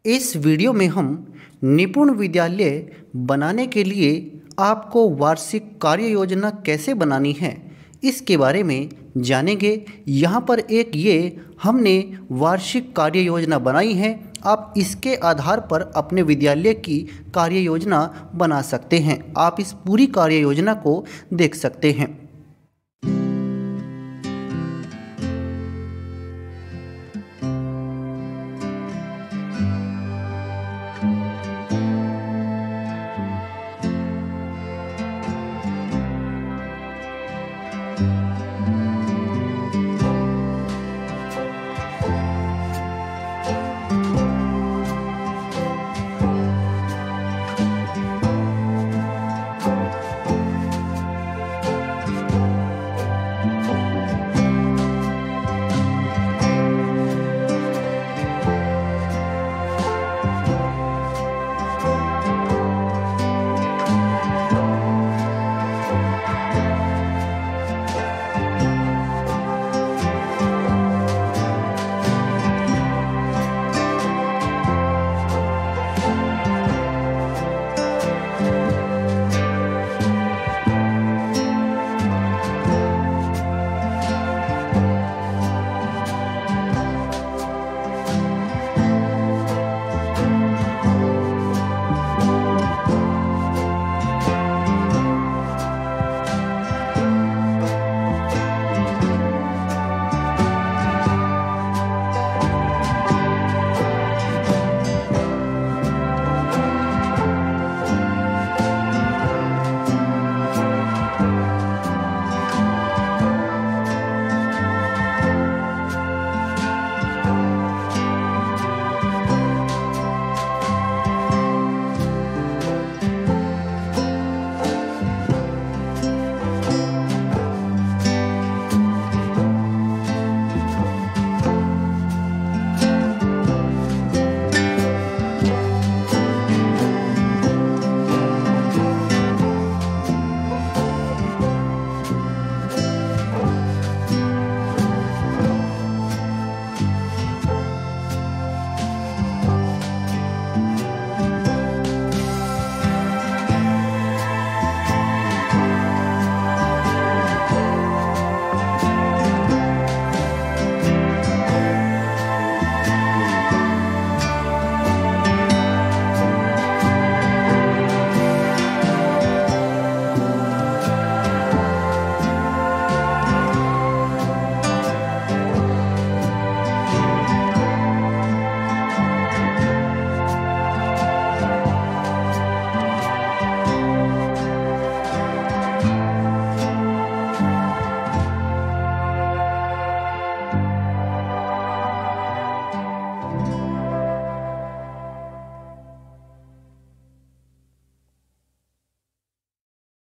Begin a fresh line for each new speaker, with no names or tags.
इस वीडियो में हम निपुण विद्यालय बनाने के लिए आपको वार्षिक कार्य योजना कैसे बनानी है इसके बारे में जानेंगे। यहाँ पर हमने वार्षिक कार्य योजना बनाई है। आप इसके आधार पर अपने विद्यालय की कार्य योजना बना सकते हैं। आप इस पूरी कार्य योजना को देख सकते हैं।